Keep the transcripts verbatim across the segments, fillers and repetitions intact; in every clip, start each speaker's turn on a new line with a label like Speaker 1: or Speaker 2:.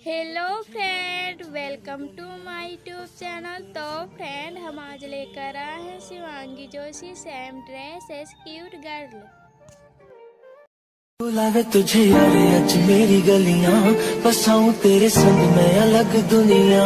Speaker 1: Hello friend, welcome to my YouTube channel. तो friend, हम आज लेकर आए हैं Shivangi Joshi same dress as cute girl.
Speaker 2: बुलावे तुझे यारे आज मेरी गलियां, बसाऊं तेरे संग मैं अलग दुनिया।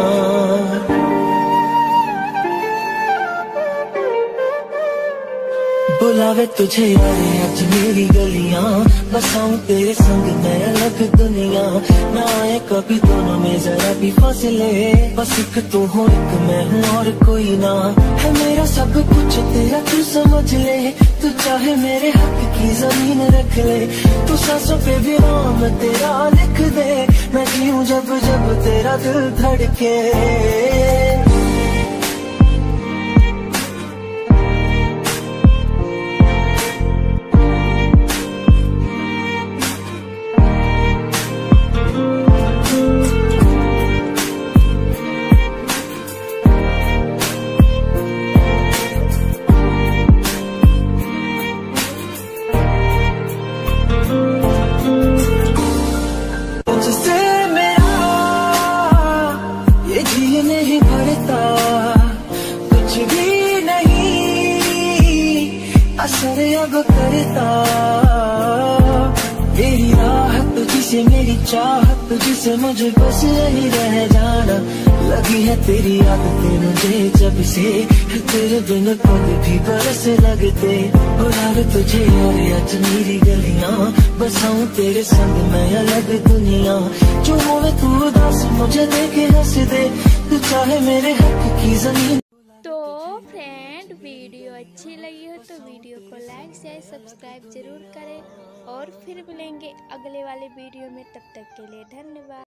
Speaker 2: बुलावे तुझे यारे आज मेरी गलियां, बसाऊं तेरे संग मैं अलग दुनिया। ना आए कभी दोनों में जरा भी फासले, बस एक तू हो एक मैं हूँ और कोई ना। है मेरा सब कुछ तेरा तू समझ ले, तू चाहे मेरे हक की जमीन रख ले। तू सांसों पे भी नाम तेरा लिख दे, मैं जीऊं जब जब तेरा दिल धड़के। नहीं भरता कुछ भी नहीं, असर अब करता मेरी राहत तुझसे मेरी चाहत तुझसे मुझे बस यही रह जाना। लगी है तेरी आदतें मुझे जब से, तेरे बिन पग भी बरस लगते। बुलावे तुझे और आज मेरी गलियां, बसाऊं तेरे संग मैं अलग दुनिया। जो होवे तू उदास मुझे देखे हंस दे, तू चाहे मेरे हक की जमीन।
Speaker 1: तो फ्रेंड, वीडियो अच्छी लगी हो तो वीडियो को लाइक शेयर सब्सक्राइब जरूर करें और फिर मिलेंगे अगले वाले वीडियो में। तब तक के लिए धन्यवाद।